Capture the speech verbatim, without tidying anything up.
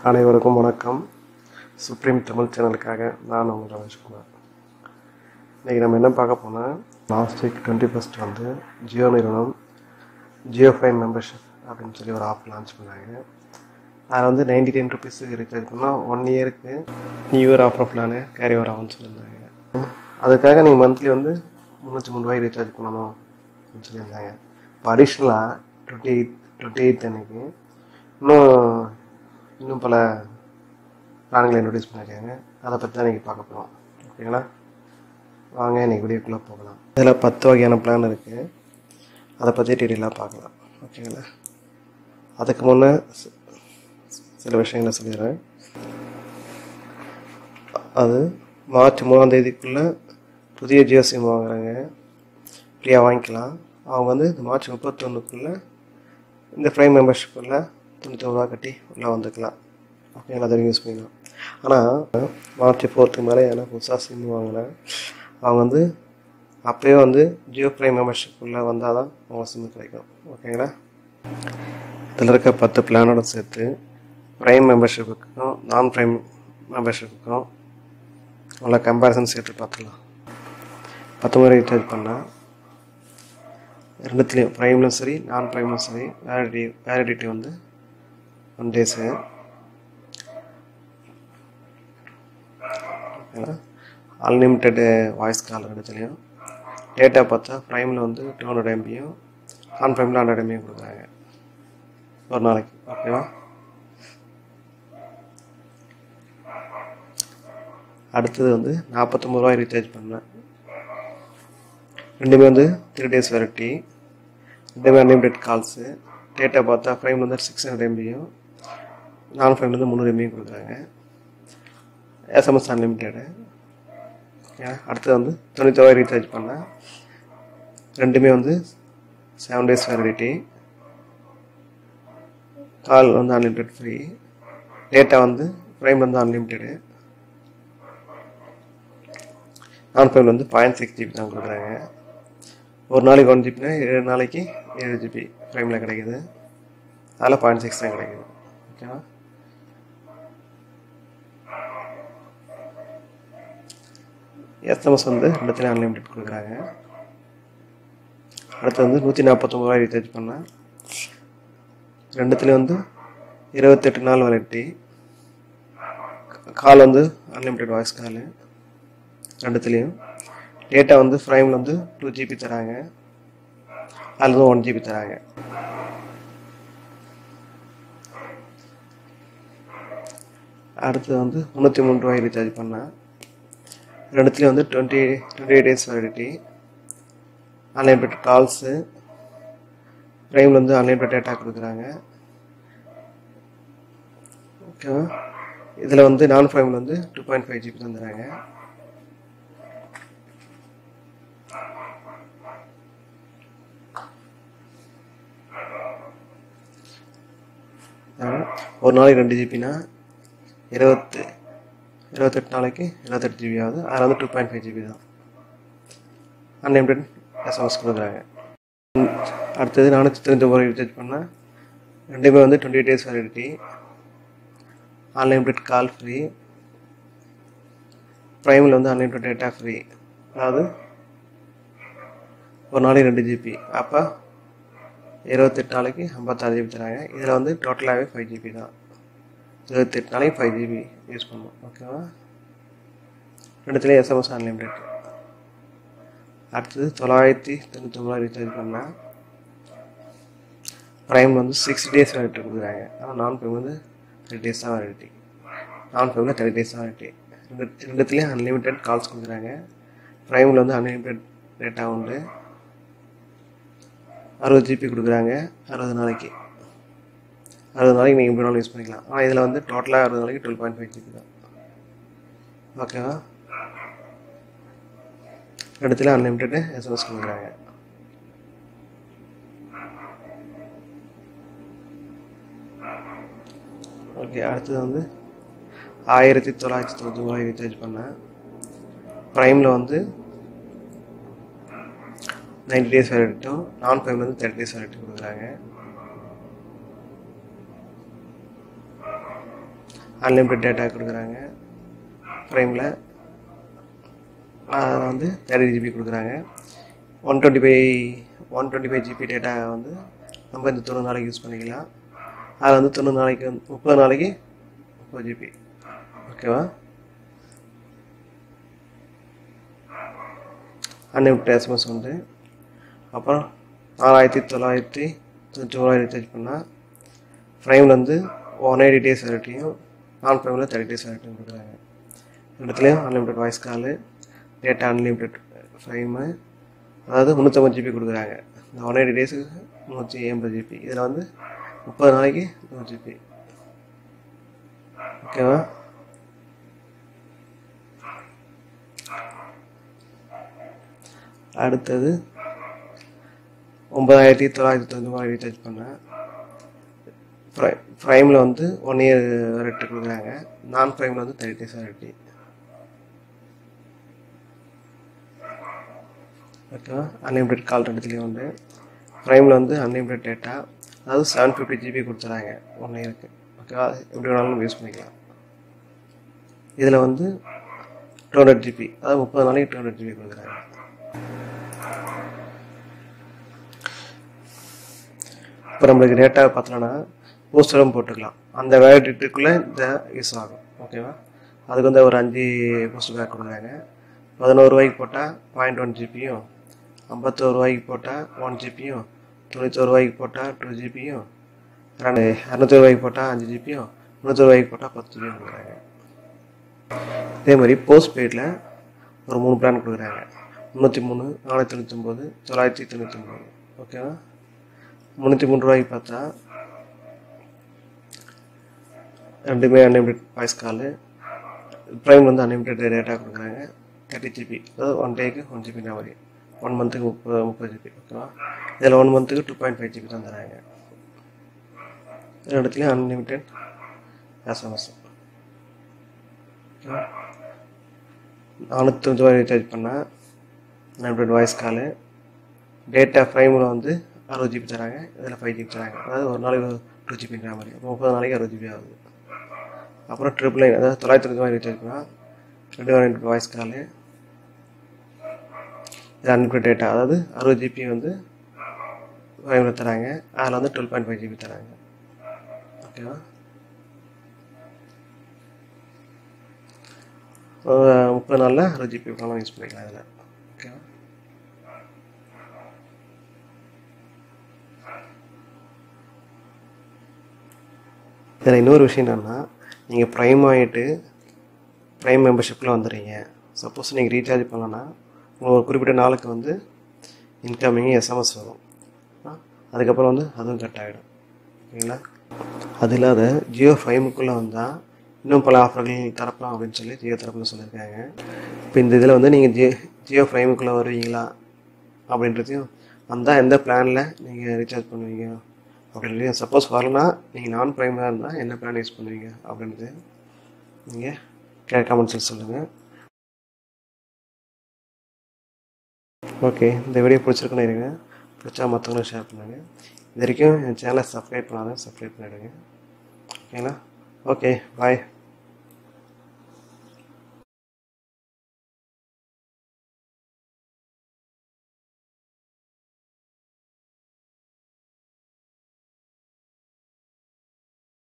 அனைவருக்கும் வணக்கம். சுப்ரீம் தமிழ் சேனலுக்காக நான் உங்கள் ரமேஷ்குமார். இன்றைக்கி நம்ம என்ன பார்க்க போனால், லாஸ்ட் வீக் டுவெண்ட்டி ஃபஸ்ட் வந்து ஜியோ நிறுவனம் ஜியோ ஃபைன் மெம்பர்ஷிப் அப்படின்னு சொல்லி ஒரு ஆப் லான்ச் பண்ணாங்க. அதில் வந்து நைன்டி டென் ருபீஸுக்கு ரீசார்ஜ் பண்ணால் ஒன் இயருக்கு new year offer plan carry over ஆகும்னு சொல்லியிருந்தாங்க. அதுக்காக நீங்கள் மந்த்லி வந்து முந்நூற்றி மூணு ரூபாய் ரீசார்ஜ் பண்ணணும் அப்படின்னு சொல்லியிருந்தாங்க. இப்போ அடிஷ்னலாக டுவெண்ட்டி எயிட் டுவெண்ட்டி எயித் அன்னைக்கு இன்னும் இன்னும் பல பிளான்களை இன்ட்ரடியூஸ் பண்ணியிருக்காங்க. அதை பற்றி தான் இன்றைக்கி பார்க்க போகிறோம். ஓகேங்களா, வாங்க இன்றைக்கி வீடியோக்குள்ளே போகலாம். இதில் பத்து வகையான பிளான் இருக்குது, அதை பற்றி டீட்டெயிலாக பார்க்கலாம். ஓகேங்களா, அதுக்கு முன்னே சில விஷயங்களை சொல்லிடுறேன். அது மார்ச் மூணாம் தேதிக்குள்ளே புதிய ஜியோ சிம் வாங்குறாங்க, ஃப்ரீயாக வாங்கிக்கலாம். அவங்க வந்து இந்த மார்ச் முப்பத்தொன்றுக்குள்ளே இந்த ப்ரைம் மெம்பர்ஷிப்பில் தொண்ணூற்றி ரூபா கட்டி உள்ளே வந்துக்கலாம். ஓகேங்களா, அதை யூஸ் பண்ணிக்கலாம். ஆனால் மார்ச் ஃபோர்த்துக்கு மேலே ஏன்னா புதுசாக சிம் வாங்கினா அவங்க வந்து அப்போயே வந்து ஜியோ ப்ரைம் மெம்பர்ஷிப் உள்ளே வந்தால் தான் அவங்க சிம்மு கிடைக்கும். ஓகேங்களா, இதில் இருக்க பத்து பிளானோட சேர்த்து ப்ரைம் மெம்பர்ஷிப்புக்கும் நான் ப்ரைம் மெம்பர்ஷிப்புக்கும் உள்ள கம்பேரிசன் சேர்த்து பார்த்துக்கலாம். பத்து முறை ரீசார்ஜ் பண்ணால் ரெண்டுத்துலேயும் ப்ரைம்லும் சரி நான் ப்ரைம்லும் சரி வேலிடிட்டி வேலிடிட்டி வந்து ஒன் டேஸு. ஓகேங்களா, அன்லிமிட்டெடு வாய்ஸ் கால் ரெண்டுத்துலேயும். டேட்டா பார்த்தா ப்ரைமில் வந்து டூ ஹண்ட்ரட் எம்பியும் நான் ப்ரைமில் ஹண்ட்ரட் எம்பியும் கொடுக்குறாங்க ஒரு நாளைக்கு. ஓகேவா, அடுத்தது வந்து நாற்பத்தொம்பது ரூபாய் ரீசார்ஜ் பண்ணேன். ரெண்டுமே வந்து த்ரீ டேஸ் வெரைட்டி, ரெண்டுமே அன்லிமிட்டெட் கால்ஸு. டேட்டா பார்த்தா ப்ரைமில் வந்து சிக்ஸ் ஹண்ட்ரட் எம்பியும் நான் ப்ரைமில் வந்து முந்நூறு எம்பியும் கொடுக்குறாங்க. SMS unlimited. அடுத்தது வந்து தொண்ணூற்றி ரூபாய் ரீசார்ஜ் பண்ணேன். ரெண்டுமே வந்து செவன் டேஸ் வேலிடிட்டி, கால் வந்து அன்லிமிட்டெட் ஃப்ரீ. டேட்டா வந்து ப்ரைம் வந்து அன்லிமிட்டெடு, நான் ப்ரைமில் வந்து பாயிண்ட் சிக்ஸ் ஜிபி தான் கொடுக்குறாங்க. ஒரு நாளைக்கு ஒன் ஜிபினா ஏழு நாளைக்கு ஏழு ஜிபி ப்ரைமில் கிடைக்குது, அதில் பாயிண்ட் சிக்ஸ் தான் கிடைக்குது. ஓகேவா, எஸ்எம்எஸ் வந்து ரெண்டுத்துலேயும் அன்லிமிட்டெட் கொடுக்குறாங்க. அடுத்து வந்து நூற்றி நாற்பத்தொம்பது ரூபாய் ரீசார்ஜ் பண்ணேன். ரெண்டுத்துலேயும் வந்து இருபத்தெட்டு நாள் வேலிடிட்டி, கால் வந்து அன்லிமிட்டெட் வாய்ஸ் கால் ரெண்டுத்துலேயும். டேட்டா வந்து ப்ரைமில் வந்து டூ ஜிபி தராங்க, அதில் வந்து ஒன் ஜிபி தராங்க. அடுத்தது வந்து முந்நூற்றி மூணு ரூபாய் ரீசார்ஜ் பண்ணேன். ரெண்டுத்துலேயும் வந்து twenty twenty eight days validity, unlimited calls, ப்ரைமில் வந்து அன்லிமிட்டெட் டேட்டா கொடுக்குறாங்க. ஓகேவா, இதில் வந்து நான் ப்ரைமில் வந்து டூ பாயிண்ட் ஃபைவ் ஜிபி தந்துடுறாங்க. ஒரு நாளைக்கு ரெண்டு ஜிபினா இருபத்து இருபத்தெட்டு நாளைக்கு இருபத்தெட்டு ஜிபி ஆகுது. அதில் வந்து டூ பாயிண்ட் ஃபைவ் ஜிபி தான் அன்லிமிட்டெட் எஸ்எம்எஸ் கொடுக்குறாங்க. அடுத்தது நானூற்றி தொண்ணூற்றி ஒம்பது ரீசார்ஜ் பண்ணால் ரெண்டுமே வந்து twenty eight days validity, unlimited call free, ப்ரைமில் வந்து அன்லிமிட்டெட் டேட்டா ஃப்ரீ. அதாவது ஒரு நாளைக்கு ரெண்டு ஜிபி, அப்போ இருபத்தெட்டு நாளைக்கு ஐம்பத்தாறு ஜிபி தராங்க. இதில் வந்து டோட்டலாகவே ஃபைவ் ஜிபி தான், இருபத்தெட்டு நாளைக்கு ஃபைவ் ஜிபி யூஸ் பண்ணுவோம். ஓகேவா, ரெண்டுத்துலேயும் எஸ்எம்எஸ் அன்லிமிட்டெட். அடுத்தது தொள்ளாயிரத்தி தொண்ணூற்றி ஒம்பது ரீசார்ஜ் பண்ணால் ப்ரைம் வந்து சிக்ஸ் டேஸ் வேலிடிட்டி கொடுக்குறாங்க. ஆனால் நான் ப்ரைம் வந்து த்ரீ டேஸ் தான் வேலிடிட்டி, நான் ப்ரைமில் த்ரீ டேஸ் தான் வேலிடிட்டி. ரெண்டு ரெண்டுத்துலேயும் அன்லிமிட்டெட் கால்ஸ் கொடுக்குறாங்க. ப்ரைமில் வந்து அன்லிமிட்டெட் டேட்டா உண்டு, அறுபது ஜிபி கொடுக்குறாங்க. அறுபது நாளைக்கு அறுபது நாளைக்கு நீங்கள் எப்படி நாள் யூஸ் பண்ணிக்கலாம். ஆனால் இதில் வந்து டோட்டலாக அறுபது நாளைக்கு டுவெல் பாயிண்ட் ஃபைவ் ஜிபி தான். ஓகேவா, ரெண்டுத்துல அன்லிமிட்டெட் எஸ்எம்எஸ் கொடுக்குறாங்க. ஓகே, அடுத்தது வந்து ஆயிரத்தி தொள்ளாயிரத்தி தொண்ணூற்றி ரூபாய் ரீசார்ஜ் பண்ணேன். ப்ரைமில் வந்து நைன்டி டேஸ் வேலிடிட்டும் நான் ப்ரைமில் வந்து தேர்ட்டி டேஸ் வேலிடிட்டி கொடுக்குறாங்க. அன்லிமிட்டட் டேட்டா கொடுக்குறாங்க. ப்ரைமில் அதில் வந்து தேர்ட்டி ஜிபி கொடுக்குறாங்க. One twenty five one twenty five GB data வந்து நம்ம இந்த தொண்ணூறு நாளைக்கு யூஸ் பண்ணிக்கலாம். அதில் வந்து தொண்ணூறு நாளைக்கு வந்து முப்பது நாளைக்கு முப்பது ஜிபி. ஓகேவா? அன்லிமிட்டட் எஸ்எம்எஸ் உண்டு. அப்புறம் நாலாயிரத்தி தொள்ளாயிரத்தி தொண்ணூற்றி ஓராயிரம் ரீசார்ஜ் பண்ணால் ப்ரைமில் வந்து ஒன் எயிட்டி டேஸ் வேலிட்டியும் நான் ப்ரைமில் தேர்ட்டி டேஸ் வேலிட்டியும் கொடுக்குறாங்க. ரெண்டுத்துலேயும் unlimited voice call, data unlimited prime, அதாவது முந்நூற்றம்பது ஜிபி கொடுக்குறாங்க. இந்த ஒன் எயிட்டி டேஸுக்கு முந்நூற்றி எண்பது ஜிபி. இதில் வந்து முப்பது நாளைக்கு நூறு ஜிபி. ஓகேவா? அடுத்தது ஒன்பதாயிரத்தி தொள்ளாயிரத்தி தொண்ணூறு ரூபாய் ரீசார்ஜ் பண்ணேன். ப்ரை ப்ரைமில் வந்து ஒன் இயர் வேலிட்டி கொடுக்குறாங்க. நான் ப்ரைமில் வந்து தேர்ட்டி டேஸ் வேலிட்டி. ஓகேவா? அன்லிமிட்டட் கால் ரெண்டுத்துலேயும் உண்டு. ப்ரைமில் வந்து அன்லிமிட்டட் டேட்டா, அதாவது செவன் ஃபிஃப்டி ஜிபி கொடுத்துறாங்க ஒன் இயருக்கு. ஓகேவா? எப்படி வேணாலும் நம்ம யூஸ் பண்ணிக்கலாம். இதில் வந்து டூ ஹண்ட்ரட் ஜிபி, அதாவது முப்பது நாளைக்கு டூ ஹண்ட்ரட் ஜிபி கொடுக்குறாங்க. இப்போ நம்மளுக்கு டேட்டா பார்த்தோன்னா போஸ்டரும் போட்டுக்கலாம். அந்த வேலிடிட்டிக்குள்ளே இந்த யூஸ் ஆகும். ஓகேவா? அதுக்கு வந்து ஒரு அஞ்சு போஸ்டர் பேக் கொடுக்குறாங்க. பதினோரு ரூபாய்க்கு போட்டால் பாயிண்ட் ஒன் ஜிபியும், ஐம்பத்தோரு ரூபாய்க்கு போட்டால் ஒன் ஜிபியும், தொண்ணூத்தோரு ரூபாய்க்கு போட்டால் டூ ஜிபியும், ரெண்டு இரநூத்தி ரூபாய்க்கு போட்டால் அஞ்சு ஜிபியும், முந்நூற்றி ரூபாய்க்கு போட்டால் பத்து ஜிபியும் கொடுக்குறாங்க. இதே மாதிரி போஸ்ட் பெய்டில் ஒரு மூணு பிளான் கொடுக்குறாங்க. முந்நூற்றி மூணு, நானூற்றி தொண்ணூற்றி ஒம்பது, தொள்ளாயிரத்தி தொண்ணூற்றி ஒம்பது. ஓகேவா? முந்நூற்றி மூணு ரூபாய்க்கு பார்த்தா ரெண்டுமே அன்லிமிட்டட் வாய்ஸ் காலு. ப்ரைம் வந்து அன்லிமிட்டட் டேட்டா கொடுக்குறாங்க. தேர்ட்டி ஜிபி, அதாவது ஒன் டேக்கு ஒன் ஜிபின்ற மாதிரி. ஒன் மந்த்துக்கு முப்பது முப்பது ஜிபி. ஓகேவா? இதில் ஒன் மந்த்துக்கு டூ பாயிண்ட் ஃபைவ் ஜிபி தான் தராங்க. ரெண்டுத்துலேயும் அன்லிமிட்டட் எஸ்எம்எஸ். ஓகேவா? நானூற்றி தொண்ணூற்றி ரூபாய் ரீசார்ஜ் பண்ணால் unlimited voice call. Data prime வந்து அறுபது ஜிபி தராங்க. இதில் ஃபைவ் ஜிபி தராங்க. அதாவது ஒரு நாளைக்கு டூ ஜிபின்ற மாதிரி. முப்பது நாளைக்கு அறுபது ஜிபி ஆகுது. அப்புறம் ட்ரிபிள் நைன், அதாவது தொள்ளாயிரத்தி தொண்ணூறு ரூபாய் ரீசார்ஜ் பண்ணால் ரெண்டு அன்லிமிட்டட் வாய்ஸ் காலு. இது அன்லிமிட்டட் டேட்டா, அதாவது அறுபது ஜிபி வந்து ப்ரைமில் தராங்க. அதில் வந்து டுவெல் பாயிண்ட் ஃபைவ் ஜிபி தராங்க. ஓகேவா? முப்பது நாளில் அறுபது ஜிபி வேணாலும் யூஸ் பண்ணிக்கலாம் இதில். ஓகேவா? இதில் இன்னொரு விஷயம் என்னென்னா, நீங்கள் ப்ரைம் ஆகிட்டு ப்ரைம் மெம்பர்ஷிப்பில் வந்துடுறீங்க. சப்போஸ் நீங்கள் ரீசார்ஜ் பண்ணலன்னா உங்களுக்கு ஒரு குறிப்பிட்ட நாளுக்கு வந்து இன்கமிங் எஸ்எம்எஸ் வரும். அதுக்கப்புறம் வந்து அதுவும் கட் ஆகிடும். ஓகேங்களா? அது இல்லாத ஜியோ ஃபைமுக்குள்ளே வந்தால் இன்னும் பல ஆஃபர்கள் தரப்பலாம் அப்படின்னு சொல்லி ஜியோ தரப்புன்னு சொல்லியிருக்காங்க. இப்போ இந்த இதில் வந்து நீங்கள் ஜியோ ஜியோ ஃபைமுக்குள்ளே வருவீங்களா அப்படின்றதையும், வந்தால் எந்த பிளானில் நீங்கள் ரீசார்ஜ் பண்ணுவீங்க அப்படின்றது, சப்போஸ் வரலன்னா நீங்கள் நான் ப்ரைமாக இருந்தால் என்ன பிளான் யூஸ் பண்ணுவீங்க அப்படின்றது நீங்கள் கே கமெண்ட்ஸில் சொல்லுங்கள். ஓகே, இந்த வீடியோ பிடிச்சிருக்குன்னு இருங்க. பிடிச்சா மற்றவங்களும் ஷேர் பண்ணுங்கள். இது வரைக்கும் என் சேனலை சப்ஸ்கிரைப் பண்ணாத சப்ஸ்கிரைப் பண்ணிவிடுங்க. ஓகேங்களா? ஓகே, பாய்.